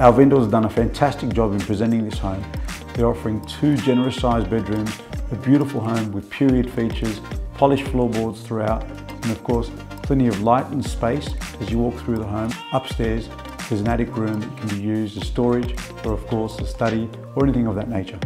Our vendors have done a fantastic job in presenting this home. They're offering 2 generous sized bedrooms, a beautiful home with period features, polished floorboards throughout, and of course, plenty of light and space as you walk through the home. Upstairs, there's an attic room that can be used as storage, or of course, a study, or anything of that nature.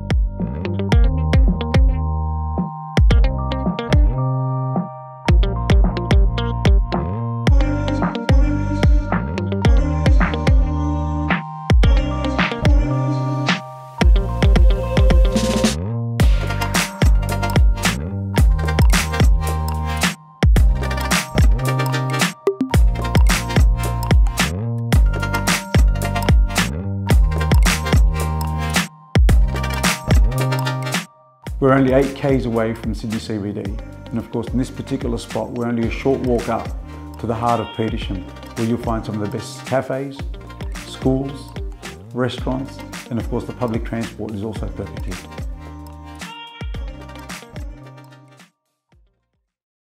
We're only 8 k's away from Sydney CBD, and of course in this particular spot we're only a short walk up to the heart of Petersham, where you'll find some of the best cafes, schools, restaurants, and of course the public transport is also perfect here.